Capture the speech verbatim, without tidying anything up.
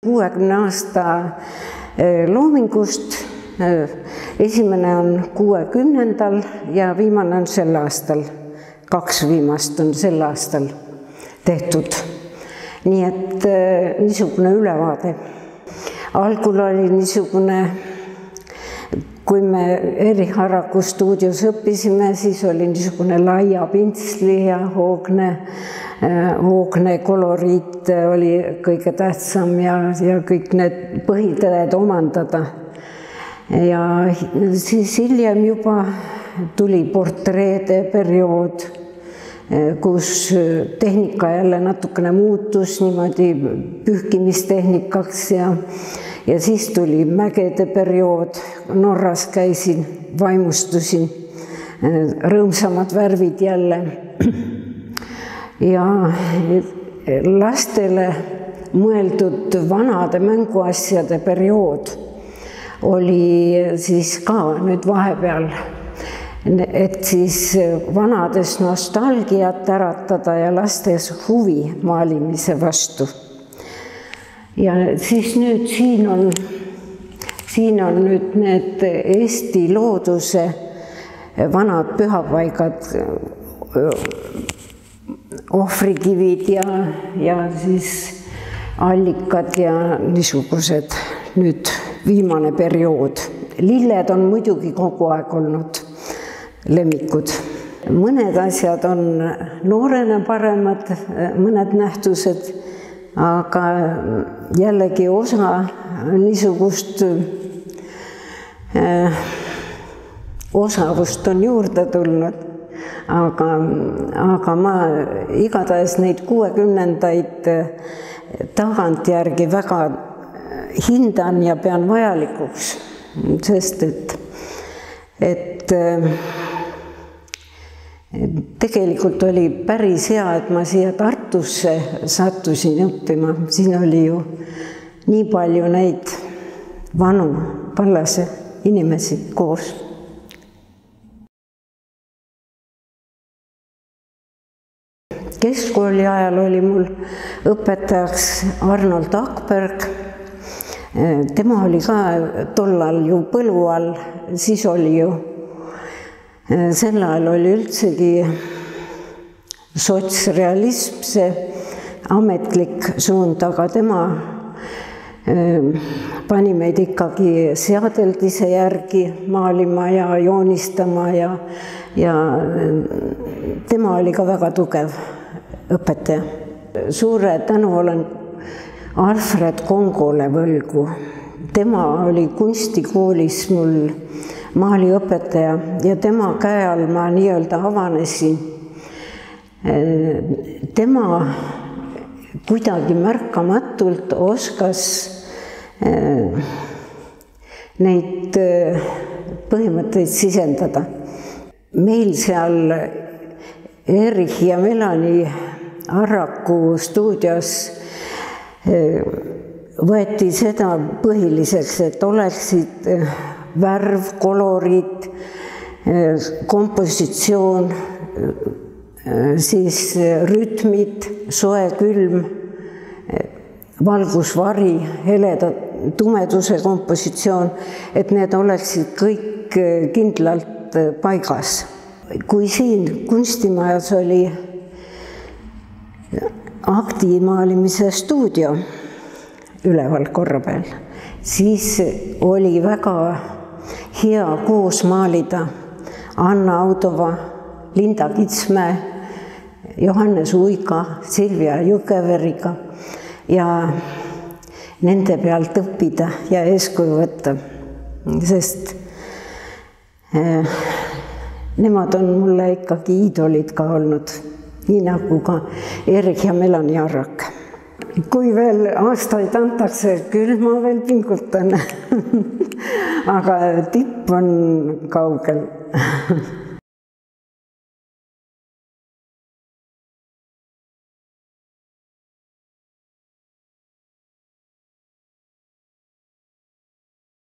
kuuekümne aasta loomingust. Esimene on kuuekümnendal ja viimane on sel aastal. Kaks viimast on sel aastal tehtud. Nii et niisugune ülevaade. Algul oli niisugune, kui me Erich Haraku stuudios õppisime, siis oli niisugune laia pintsli ja hoogne, hoogne koloriit oli kõige tähtsam ja, ja kõik need põhitõed omandada. Ja siis hiljem juba tuli portreede periood, kus tehnika jälle natukene muutus niimoodi pühkimistehnikaks ja, ja siis tuli mägede periood. Norras käisin, vaimustusin, rõõmsamad värvid jälle. Ja lastele mõeldud vanade mänguasjade periood oli siis ka nüüd vahepeal, et siis vanades nostalgiat äratada ja lastes huvi maalimise vastu. Ja siis nüüd siin on, siin on nüüd need Eesti looduse vanad pühapaigad, ohvrikivid ja, ja siis allikad ja niisugused nüüd viimane periood. Lilled on muidugi kogu aeg olnud lemmikud. Mõned asjad on noorena paremad, mõned nähtused, aga jällegi osa niisugust äh, osavust on juurde tulnud, aga, aga ma igatahes neid kuuekümnendaid tagantjärgi väga hindan ja pean vajalikuks, sest et, et tegelikult oli päris hea, et ma siia Tartusse sattusin õppima. Siin oli ju nii palju neid vanu Pallase inimesi koos. Keskkooli ajal oli mul õpetajaks Arnold Akberg. Tema oli ka tollal ju põlu all, siis oli ju, sel ajal oli üldsegi sotsrealism, see ametlik suund, aga tema pani meid ikkagi seadeldise järgi maalima ja joonistama ja, ja tema oli ka väga tugev õpetaja. Suure tänu olen Alfred Kongole võlgu. Tema oli kunstikoolis mul maaliõpetaja ja tema käe all ma nii-öelda avanesin. Tema kuidagi märkamatult oskas neid põhimõtteid sisendada. Meil seal Erich ja Melanie Haraku stuudios võeti seda põhiliseks, et oleksid värv, kolorid, kompositsioon, siis rütmid, soe, külm, valgusvari, heleda tumeduse kompositsioon, et need oleksid kõik kindlalt paigas. Kui siin kunstimajas oli aktimaalimise stuudio üleval korra peal, siis oli väga hea koos maalida Anna Audova, Linda Kitsmäe, Johannes Uiga, Silvia Jõgeveriga ja nende pealt õppida ja eeskuju võtta, sest eh, nemad on mulle ikkagi iidolid ka olnud. Nii nagu ka Erich ja Melanie Harak. Kui veel aastaid antakse, küll ma veel pingutan. Aga tipp on kaugel.